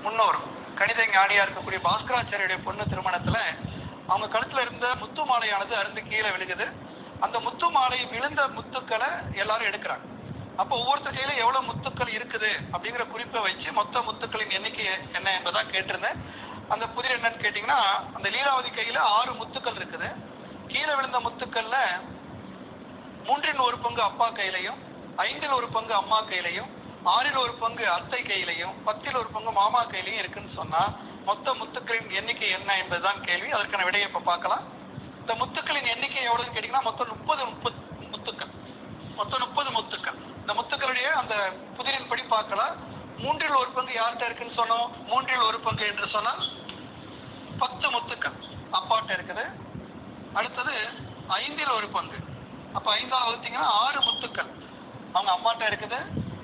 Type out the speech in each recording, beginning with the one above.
முன்னோர் கணித ஞானியா இருக்கக்கூடிய பாஸ்கராச்சாரியுடைய பொண்ணு திருமணத்துல அவங்க கழுத்துல இருந்த முத்து மாலையானது அருந்து கீழே விழுகுது. அந்த முத்து மாலை விழுந்த முத்துக்களை எல்லாரும் எடுக்கிறாங்க. அப்போ ஒவ்வொருத்தர் கையில எவ்வளவு முத்துக்கள் இருக்குது அப்படிங்கிற குறிப்பை வச்சு மொத்த முத்துக்களின் எண்ணிக்கை என்ன என்பதான் கேட்டிருந்தேன். அந்த புதிர் என்னன்னு கேட்டீங்கன்னா, அந்த லீலாவதி கையில 6 முத்துக்கள் இருக்குது. கீழே விழுந்த முத்துக்கள்ல 1/3 அப்பா கையிலையும், 1/5 அம்மா கையிலையும், 1/6 அத்தை கையிலையும், 10 மாமா கையிலையும் இருக்குன்னு சொன்னா மொத்த முத்துக்களின் எண்ணிக்கை என்ன என்பதுதான் கேள்வி. அதற்கான விடையை இப்ப பார்க்கலாம். இந்த முத்துக்களின் எண்ணிக்கை எவ்வளவுன்னு கேட்டீங்கன்னா மொத்தம் 30 முத்துக்கள். மொத்தம் 30 முத்துக்கள். இந்த முத்துக்களுடைய அந்த புதிரின் படி பார்க்கலாம். 1/3 யார்கிட்ட இருக்குன்னு சொன்னோம்? 1/3 என்று சொன்னால் 10 முத்துக்கள் அப்பாட்ட இருக்குது. அடுத்தது 1/5. அப்ப 5ஆல் வகுத்தீங்கன்னா 6 முத்துக்கள் அவங்க அம்மாட்ட இருக்குது.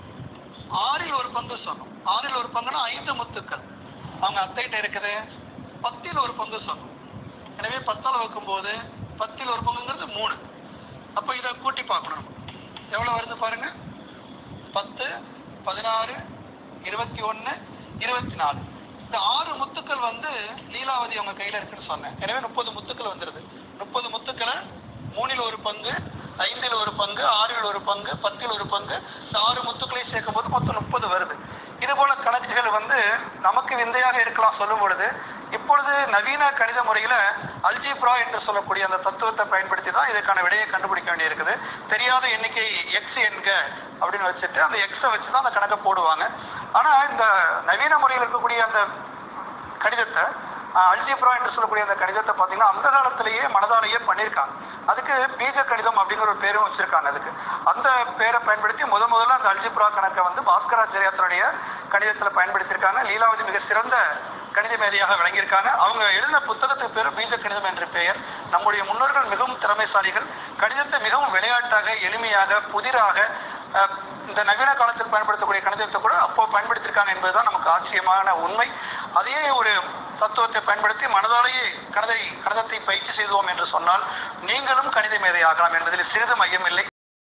1/6 சொன்னோம். 1/6 5 முத்துக்கள் அவங்க அத்தைகிட்ட இருக்குது. 10/1 சொன்னோம். எனவே 10ஆல் வகுக்கும் போது 10/1 3. அப்ப இதை கூட்டி பார்க்கணும். எவ்வளவு வருது பாருங்க. 10, 16, 21, 24. இந்த 6 முத்துக்கள் லீலாவதி அவங்க கையில இருக்குன்னு சொன்னேன். எனவே 30 முத்துக்கள் வந்துருது. 30 முத்துக்களை 3/1, 5/1, 6/1, 10/1, இந்த 6 முத்துக்களை சேர்க்கும் போது மொத்தம் 30 வருது. இது போல கணக்குகள் நமக்கு விந்தையாக இருக்கலாம் சொல்லும் பொழுது, இப்பொழுது நவீன கணித முறையில அல்ஜிப்ரா என்று சொல்லக்கூடிய அந்த தத்துவத்தை பயன்படுத்தி தான் இதுக்கான விடையை கண்டுபிடிக்க வேண்டியிருக்குது. தெரியாத எண்ணிக்கை எக்ஸ் என்க அப்படின்னு வச்சுட்டு அந்த எக்ஸை வச்சுதான் அந்த கணக்கை போடுவாங்க. ஆனா இந்த நவீன முறையில் இருக்கக்கூடிய அந்த கணிதத்தை, அல்ஜிப்ரா என்று சொல்லக்கூடிய அந்த கணிதத்தை பார்த்தீங்கன்னா அந்த காலத்திலேயே மனதாலேயே பண்ணியிருக்காங்க. அதுக்கு பீஜ கணிதம் அப்படிங்கிற ஒரு பேரும் வச்சிருக்காங்க. அதுக்கு அந்த பேரை பயன்படுத்தி முதல்ல அந்த அல்ஜிப்ரா கணக்கை பாஸ்கராச்சாரியாருடைய கணிதத்தில் பயன்படுத்தியிருக்காங்க. லீலாவதி மிக சிறந்த கணித மேதையாக விளங்கியிருக்காங்க. அவங்க எழுதின புத்தகத்துக்கு பேர் பீஜ கணிதம் என்ற பெயர். நம்முடைய முன்னோர்கள் மிகவும் திறமைசாலிகள். கணிதத்தை மிகவும் விளையாட்டாக, எளிமையாக, புதிராக இந்த நவீன காலத்தில் பயன்படுத்தக்கூடிய கணிதத்தை கூட அப்போ பயன்படுத்தியிருக்காங்க என்பதுதான் நமக்கு ஆச்சரியமான உண்மை. அதையே ஒரு தத்துவத்தை பயன்படுத்தி மனதாலேயே கணிதத்தை பயிற்சி செய்தோம் என்று சொன்னால் நீங்களும் கணித மேதை ஆகலாம் என்பதில் சிறிது மையம் இல்லை.